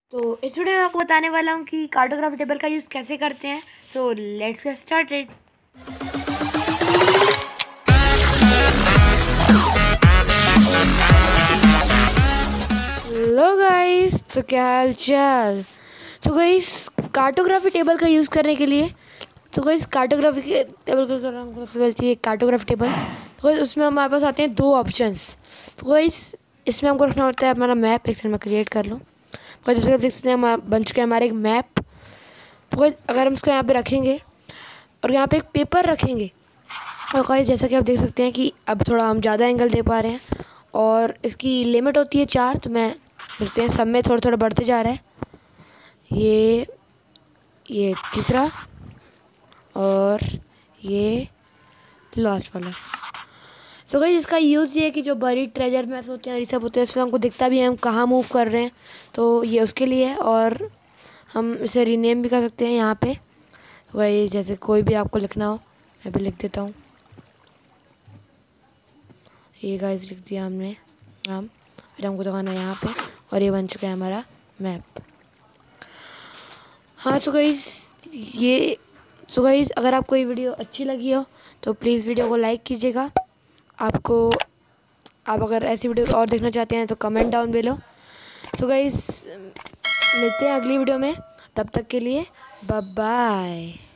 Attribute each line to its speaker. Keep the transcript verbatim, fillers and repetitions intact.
Speaker 1: तो इस वीडियो में आपको बताने वाला हूँ कि कार्टोग्राफी टेबल का यूज़ कैसे करते हैं। So let's get started. Hello guys, तो क्या हाल चाल। तो गाइस कार्टोग्राफी टेबल का यूज़ करने के लिए तो गाइस कार्टोग्राफी के टेबल का करना हमको सबसे पहले चाहिए कार्टोग्राफी टेबल। तो गाइस उसमें हमारे पास आते हैं दो ऑप्शंस। तो गाइस इसमें हमको रखना होता है हमारा मैप। एक सेकंड में क्रिएट कर लो। तो जैसे आप देख सकते हैं हमारा बन चुका है हमारा एक मैप। तो गाइस अगर हम इसको यहाँ पे रखेंगे और यहाँ पे एक पेपर रखेंगे और गाइस जैसा कि आप देख सकते हैं कि अब थोड़ा हम ज़्यादा एंगल दे पा रहे हैं और इसकी लिमिट होती है चार। तो मैं देखते हैं सब में थोड़ा थोड़ा बढ़ते जा रहा है। ये ये तीसरा और ये लास्ट वाला। सो गाइस इसका यूज़ ये है कि जो बरीड ट्रेजर में ऐसे होते हैं, ये सब होते हैं, इसमें हमको दिखता भी है हम कहाँ मूव कर रहे हैं। तो ये उसके लिए है और हम इसे रीनेम भी कर सकते हैं यहाँ पे। तो गाइस जैसे कोई भी आपको लिखना हो, मैं भी लिख देता हूँ। ये गाइस लिख दिया हमने नाम, फिर हमको दबाना है यहाँ पे और ये बन चुका है हमारा मैप। हाँ सो गाइस ये सो गाइस अगर आपको ये वीडियो अच्छी लगी हो तो प्लीज़ वीडियो को लाइक कीजिएगा। आपको आप अगर ऐसी वीडियो और देखना चाहते हैं तो कमेंट डाउन बिलो। तो गाइस मिलते हैं अगली वीडियो में, तब तक के लिए बाय बाय।